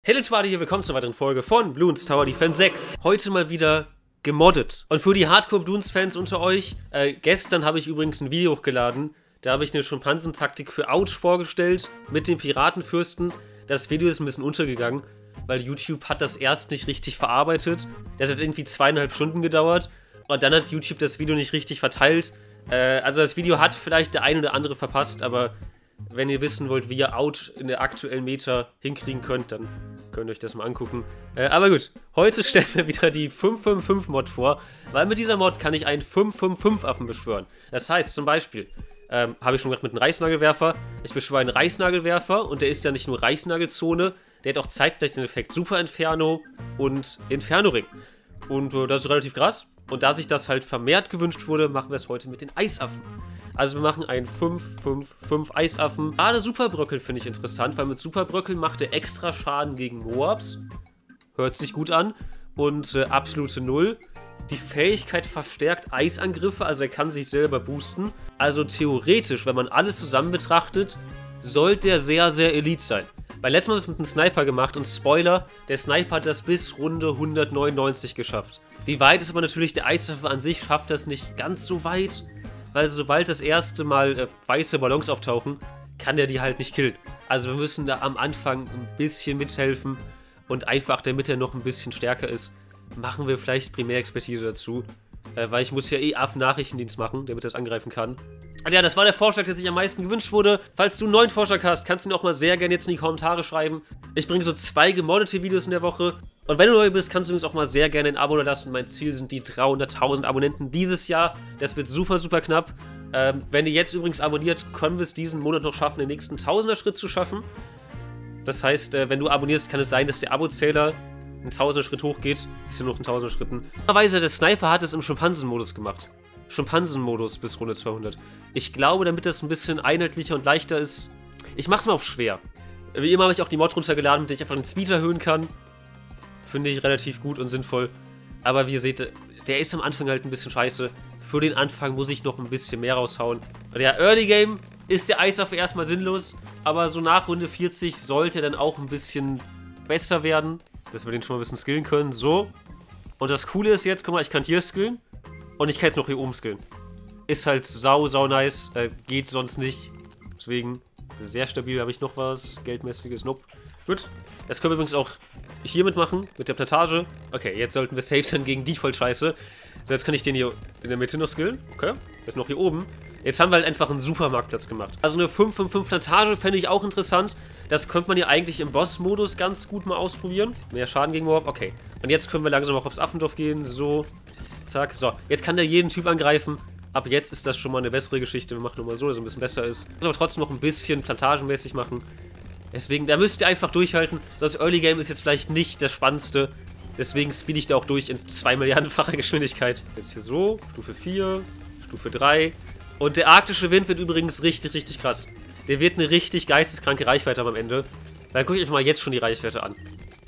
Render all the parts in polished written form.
Hey Leute, hier, willkommen zur weiteren Folge von Bloons Tower Defense 6. Heute mal wieder gemoddet. Und für die Hardcore-Bloons-Fans unter euch, gestern habe ich übrigens ein Video hochgeladen. Da habe ich eine Schimpansentaktik für Ouch vorgestellt mit dem Piratenfürsten. Das Video ist ein bisschen untergegangen, weil YouTube hat das erst nicht richtig verarbeitet. Das hat irgendwie 2,5 Stunden gedauert. Und dann hat YouTube das Video nicht richtig verteilt. Also das Video hat vielleicht der eine oder andere verpasst, aber wenn ihr wissen wollt, wie ihr Ouch in der aktuellen Meta hinkriegen könnt, dann könnt ihr euch das mal angucken. Aber gut, heute stellen wir wieder die 555-Mod vor, weil mit dieser Mod kann ich einen 555-Affen beschwören. Das heißt zum Beispiel, habe ich schon gemacht mit einem Reißnagelwerfer, ich beschwöre einen Reißnagelwerfer und der ist ja nicht nur Reißnagelzone, der hat auch zeitgleich den Effekt Super Inferno und Inferno Ring. Und das ist relativ krass. Und da sich das halt vermehrt gewünscht wurde, machen wir es heute mit den Eisaffen. Also wir machen einen 5-5-5 Eisaffen. Gerade Superbröckel finde ich interessant, weil mit Superbröckel macht er extra Schaden gegen Moabs. Hört sich gut an. Und absolute Null. Die Fähigkeit verstärkt Eisangriffe, also er kann sich selber boosten. Also theoretisch, wenn man alles zusammen betrachtet, sollte der sehr, sehr elite sein. Weil letztes Mal haben wir es mit einem Sniper gemacht und Spoiler, der Sniper hat das bis Runde 199 geschafft. Wie weit ist aber natürlich der Eisaffe an sich, schafft das nicht ganz so weit, weil sobald das erste Mal weiße Ballons auftauchen, kann der die halt nicht killen. Also wir müssen da am Anfang ein bisschen mithelfen und einfach, damit er noch ein bisschen stärker ist, machen wir vielleicht Primärexpertise dazu, weil ich muss ja eh Affen-Nachrichtendienst machen, damit er das angreifen kann. Und ja, das war der Vorschlag, der sich am meisten gewünscht wurde. Falls du einen neuen Vorschlag hast, kannst du ihn auch mal sehr gerne jetzt in die Kommentare schreiben. Ich bringe so 2 gemoddete Videos in der Woche. Und wenn du neu bist, kannst du übrigens auch mal sehr gerne ein Abo da lassen. Mein Ziel sind die 300.000 Abonnenten dieses Jahr. Das wird super, super knapp. Wenn ihr jetzt übrigens abonniert, können wir es diesen Monat noch schaffen, den nächsten 1000er-Schritt zu schaffen. Das heißt, wenn du abonnierst, kann es sein, dass der Abo-Zähler einen 1000er-Schritt hochgeht. Ist ja noch ein 1000er-Schritten. Normalerweise, der Sniper hat es im Schimpansen-Modus gemacht. Schimpansen-Modus bis Runde 200. Ich glaube, damit das ein bisschen einheitlicher und leichter ist, ich mach's mal auf schwer. Wie immer habe ich auch die Mod runtergeladen, mit der ich einfach den Speed erhöhen kann. Finde ich relativ gut und sinnvoll. Aber wie ihr seht, der ist am Anfang halt ein bisschen scheiße. Für den Anfang muss ich noch ein bisschen mehr raushauen. Der Early Game ist der Eisaffe erstmal sinnlos, aber so nach Runde 40 sollte er dann auch ein bisschen besser werden, dass wir den schon mal ein bisschen skillen können. So. Und das Coole ist jetzt, guck mal, ich kann hier skillen. Und ich kann jetzt noch hier oben skillen. Ist halt sau nice. Geht sonst nicht. Deswegen sehr stabil. Habe ich noch was Geldmäßiges? Nope. Gut. Das können wir übrigens auch hiermit machen. Mit der Plantage. Okay, jetzt sollten wir safe sein gegen die voll scheiße. So, jetzt kann ich den hier in der Mitte noch skillen. Okay. Jetzt noch hier oben. Jetzt haben wir halt einfach einen Supermarktplatz gemacht. Also eine 5-5-5 Plantage fände ich auch interessant. Das könnte man ja eigentlich im Boss-Modus ganz gut mal ausprobieren. Mehr Schaden gegen Mob. Okay. Und jetzt können wir langsam auch aufs Affendorf gehen. So. Zack, so. Jetzt kann der jeden Typ angreifen. Ab jetzt ist das schon mal eine bessere Geschichte. Wir machen nochmal so, dass es ein bisschen besser ist. Muss aber trotzdem noch ein bisschen plantagenmäßig machen. Deswegen, da müsst ihr einfach durchhalten. So, das Early Game ist jetzt vielleicht nicht das Spannendste. Deswegen speed ich da auch durch in 2 Milliardenfacher Geschwindigkeit. Jetzt hier so, Stufe 4, Stufe 3. Und der arktische Wind wird übrigens richtig krass. Der wird eine richtig geisteskranke Reichweite haben am Ende. Dann gucke ich euch mal jetzt schon die Reichweite an.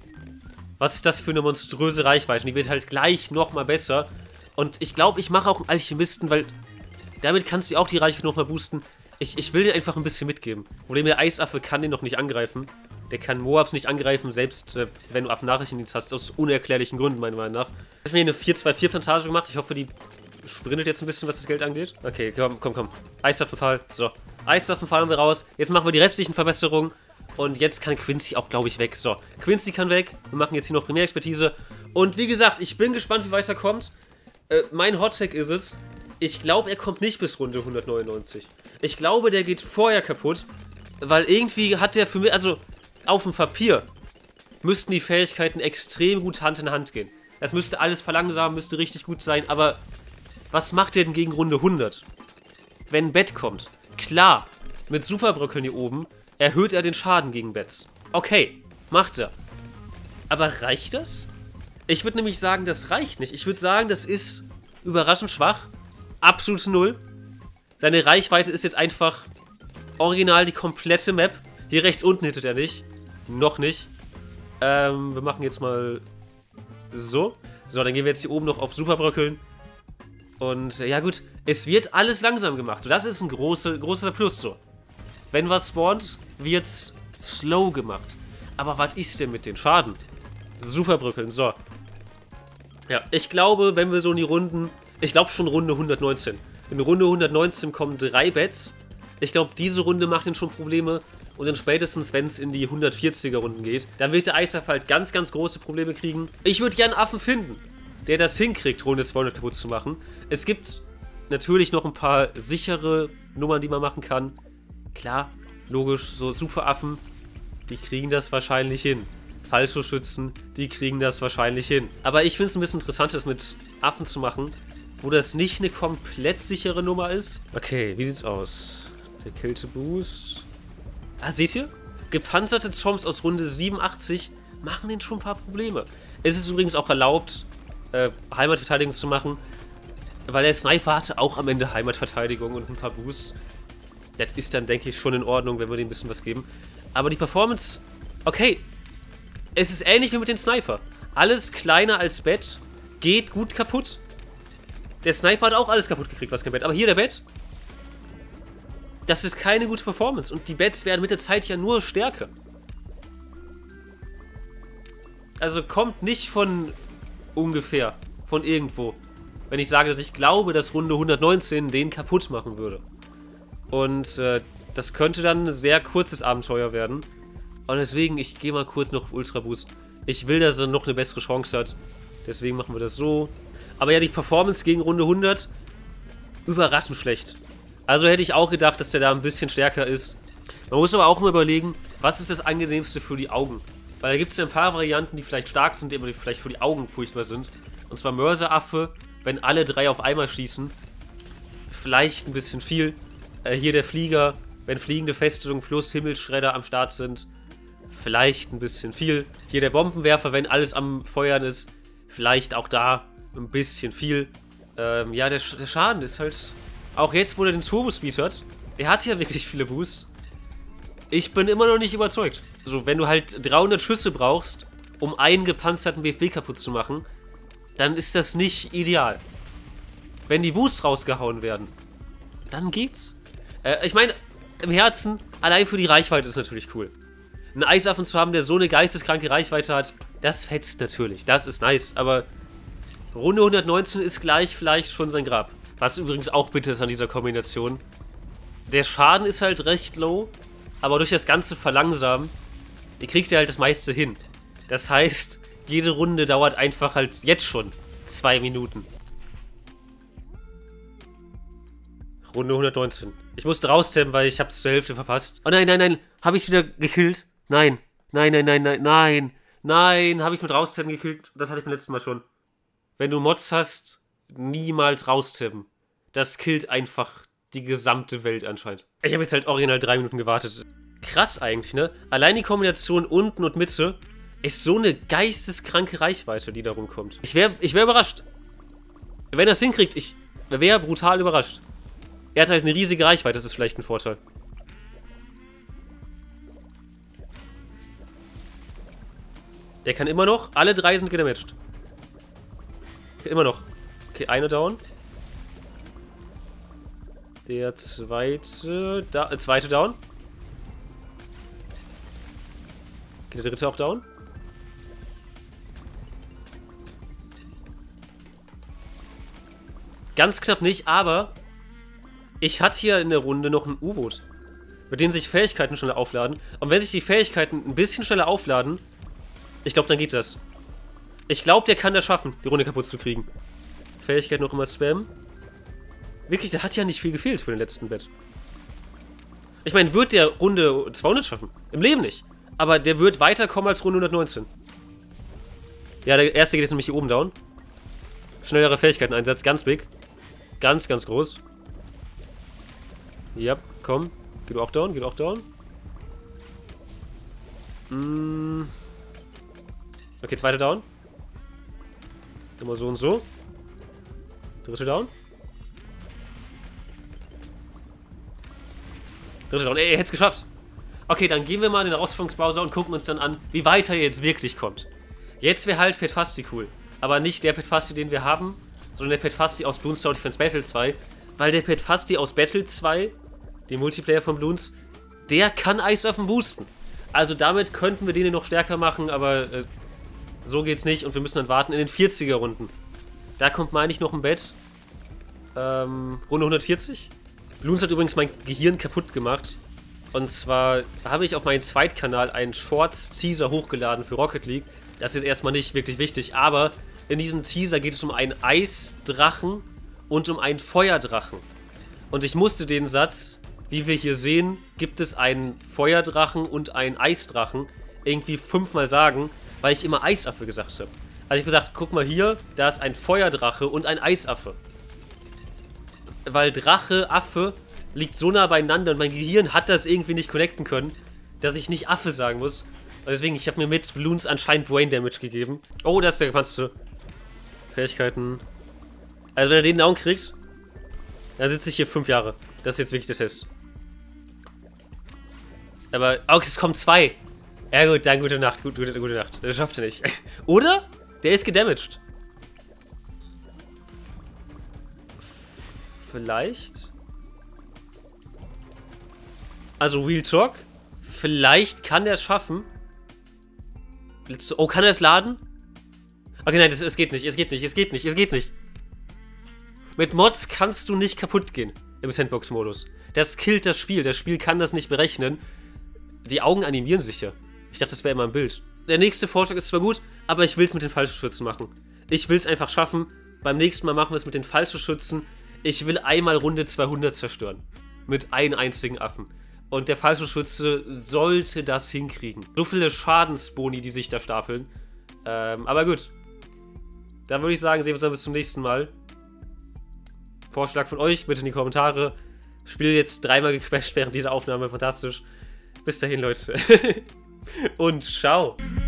Was ist das für eine monströse Reichweite? Die wird halt gleich nochmal besser. Und ich glaube, ich mache auch einen Alchemisten, weil damit kannst du auch die Reichweite nochmal boosten. Ich will den einfach ein bisschen mitgeben. Problem, der Eisaffe kann den noch nicht angreifen. Der kann Moabs nicht angreifen, selbst wenn du Affen-Nachrichtendienst hast, aus unerklärlichen Gründen, meiner Meinung nach. Ich habe mir eine 4-2-4-Plantage gemacht. Ich hoffe, die sprintet jetzt ein bisschen, was das Geld angeht. Okay, komm. Eisaffenfall. So, Eisaffenfall haben wir raus. Jetzt machen wir die restlichen Verbesserungen. Und jetzt kann Quincy auch, glaube ich, weg. So, Quincy kann weg. Wir machen jetzt hier noch Primärexpertise. Und wie gesagt, ich bin gespannt, wie weiter kommt. Mein Hottag ist es, ich glaube, er kommt nicht bis Runde 199. Ich glaube, der geht vorher kaputt, weil irgendwie hat der für mich, also auf dem Papier, müssten die Fähigkeiten extrem gut Hand in Hand gehen. Das müsste alles verlangsamen, müsste richtig gut sein, aber was macht der denn gegen Runde 100? Wenn ein Bett kommt, klar, mit Superbröckeln hier oben, erhöht er den Schaden gegen Bets. Okay, macht er. Aber reicht das? Ich würde nämlich sagen, das reicht nicht. Ich würde sagen, das ist überraschend schwach. Absolute Null. Seine Reichweite ist jetzt einfach original die komplette Map. Hier rechts unten hittet er nicht. Noch nicht. Wir machen jetzt mal so. So, dann gehen wir jetzt hier oben noch auf Superbröckeln. Und ja gut, es wird alles langsam gemacht. Und das ist ein großer Plus so. Wenn was spawnt, wird's slow gemacht. Aber was ist denn mit den Schaden? Super bröckeln, so. Ja, ich glaube, wenn wir so in die Runden... Ich glaube schon Runde 119. In Runde 119 kommen 3 Bets. Ich glaube, diese Runde macht ihn schon Probleme. Und dann spätestens, wenn es in die 140er Runden geht, dann wird der Eisaf halt ganz, ganz große Probleme kriegen. Ich würde gerne einen Affen finden, der das hinkriegt, Runde 200 kaputt zu machen. Es gibt natürlich noch ein paar sichere Nummern, die man machen kann. Klar, logisch, so Superaffen, die kriegen das wahrscheinlich hin. Fallschussschützen, die kriegen das wahrscheinlich hin. Aber ich finde es ein bisschen interessant, das mit Affen zu machen, wo das nicht eine komplett sichere Nummer ist. Okay, wie sieht's aus? Der Kälteboost. Ah, seht ihr? Gepanzerte Zombies aus Runde 87 machen denen schon ein paar Probleme. Es ist übrigens auch erlaubt, Heimatverteidigung zu machen, weil der Sniper hatte auch am Ende Heimatverteidigung und ein paar Boosts. Das ist dann, denke ich, schon in Ordnung, wenn wir dem ein bisschen was geben. Aber die Performance, okay, es ist ähnlich wie mit dem Sniper. Alles kleiner als Bett, geht gut kaputt. Der Sniper hat auch alles kaputt gekriegt, was kein Bett. Aber hier der Bett, das ist keine gute Performance. Und die Bets werden mit der Zeit ja nur stärker. Also kommt nicht von ungefähr, von irgendwo. Wenn ich sage, dass ich glaube, dass Runde 119 den kaputt machen würde. Und das könnte dann ein sehr kurzes Abenteuer werden. Und deswegen, ich gehe mal kurz noch auf Ultra Boost. Ich will, dass er noch eine bessere Chance hat. Deswegen machen wir das so. Aber ja, die Performance gegen Runde 100, überraschend schlecht. Also hätte ich auch gedacht, dass der da ein bisschen stärker ist. Man muss aber auch immer überlegen, was ist das Angenehmste für die Augen? Weil da gibt es ja ein paar Varianten, die vielleicht stark sind, aber die vielleicht für die Augen furchtbar sind. Und zwar Mörseraffe, wenn alle 3 auf einmal schießen. Vielleicht ein bisschen viel. Hier der Flieger, wenn fliegende Festungen plus Himmelsschredder am Start sind. Vielleicht ein bisschen viel. Hier der Bombenwerfer, wenn alles am Feuern ist. Vielleicht auch da ein bisschen viel. Ja, der Schaden ist halt... Auch jetzt, wo er den Turbo-Speed hat, er hat ja wirklich viele Boosts. Ich bin immer noch nicht überzeugt. Also, wenn du halt 300 Schüsse brauchst, um einen gepanzerten BFW kaputt zu machen, dann ist das nicht ideal. Wenn die Boosts rausgehauen werden, dann geht's. Ich meine, im Herzen, allein für die Reichweite ist natürlich cool. Einen Eisaffen zu haben, der so eine geisteskranke Reichweite hat, das fetzt natürlich. Das ist nice, aber Runde 119 ist gleich vielleicht schon sein Grab. Was übrigens auch bitter ist an dieser Kombination. Der Schaden ist halt recht low, aber durch das ganze Verlangsamen, kriegt er halt das meiste hin. Das heißt, jede Runde dauert einfach halt jetzt schon 2 Minuten. Runde 119. Ich musste raustappen, weil ich hab's zur Hälfte verpasst. Oh nein, nein, nein. Hab ich's wieder gekillt? Nein. Nein, nein, nein, nein, nein. Nein, habe ich mit raustappen gekillt? Das hatte ich beim letzten Mal schon. Wenn du Mods hast, niemals raustappen. Das killt einfach die gesamte Welt anscheinend. Ich habe jetzt halt original 3 Minuten gewartet. Krass eigentlich, ne? Allein die Kombination unten und Mitte ist so eine geisteskranke Reichweite, die da rumkommt. Ich wär überrascht. Wenn er es hinkriegt, ich wäre brutal überrascht. Er hat halt eine riesige Reichweite, das ist vielleicht ein Vorteil. Der kann immer noch, alle 3 sind gedamaged. Immer noch. Okay, eine down. Der zweite down. Okay, der dritte auch down. Ganz knapp nicht, aber ich hatte hier in der Runde noch ein U-Boot, mit denen sich Fähigkeiten schneller aufladen. Und wenn sich die Fähigkeiten ein bisschen schneller aufladen, ich glaube, dann geht das. Ich glaube, der kann das schaffen, die Runde kaputt zu kriegen. Fähigkeit noch immer spammen. Wirklich, der hat ja nicht viel gefehlt für den letzten Bett. Ich meine, wird der Runde 200 schaffen? Im Leben nicht. Aber der wird weiterkommen als Runde 119. Ja, der erste geht jetzt nämlich hier oben down. Schnellerer Fähigkeiten-Einsatz, ganz big. Ganz, ganz groß. Ja, komm. Geht auch down, geht auch down. Okay, zweiter down. Immer so und so. Dritte down. Dritte down. Ey, er hätte es geschafft. Okay, dann gehen wir mal in den Herausforderungsbrowser und gucken uns dann an, wie weit er jetzt wirklich kommt. Jetzt wäre halt Petfasti cool. Aber nicht der Petfasti, den wir haben, sondern der Petfasti aus Bloons Tower Defense Battle 2. Weil der Petfasti aus Battle 2, dem Multiplayer von Bloons, der kann Eiswaffen boosten. Also damit könnten wir den noch stärker machen, aber so geht's nicht. Und wir müssen dann warten in den 40er-Runden. Da kommt, meine ich, noch ein Bett. Runde 140. Bloons hat übrigens mein Gehirn kaputt gemacht. Und zwar habe ich auf meinen Zweitkanal einen Shorts-Teaser hochgeladen für Rocket League. Das ist erstmal nicht wirklich wichtig, aber in diesem Teaser geht es um einen Eisdrachen und um einen Feuerdrachen. Und ich musste den Satz, wie wir hier sehen, gibt es einen Feuerdrachen und einen Eisdrachen, irgendwie 5-mal sagen, weil ich immer Eisaffe gesagt habe. Also ich habe gesagt, guck mal hier, da ist ein Feuerdrache und ein Eisaffe. Weil Drache, Affe liegt so nah beieinander und mein Gehirn hat das irgendwie nicht connecten können, dass ich nicht Affe sagen muss. Und deswegen, ich habe mir mit Bloons anscheinend Brain Damage gegeben. Oh, das ist der gepanzerte. Fähigkeiten. Also wenn er den down kriegt, dann sitze ich hier 5 Jahre. Das ist jetzt wirklich der Test. Aber, okay, es kommen 2. Ja gut, dann gute Nacht, gute Nacht. Das schafft er nicht. Oder? Der ist gedamaged. Vielleicht? Also Real Talk. Vielleicht kann er es schaffen. Oh, kann er es laden? Okay, nein, es geht nicht, es geht nicht. Mit Mods kannst du nicht kaputt gehen im Sandbox-Modus. Das killt das Spiel kann das nicht berechnen. Die Augen animieren sich ja. Ich dachte, das wäre immer ein Bild. Der nächste Vorschlag ist zwar gut, aber ich will es mit den Fallschützen machen. Ich will es einfach schaffen. Beim nächsten Mal machen wir es mit den Fallschützen. Ich will einmal Runde 200 zerstören. Mit einem einzigen Affen. Und der Fallschütze sollte das hinkriegen. So viele Schadensboni, die sich da stapeln. Aber gut. Dann würde ich sagen, sehen wir uns dann bis zum nächsten Mal. Vorschlag von euch, bitte in die Kommentare. Spiel jetzt 3-mal gecrashed während dieser Aufnahme. Fantastisch. Bis dahin, Leute. Und ciao.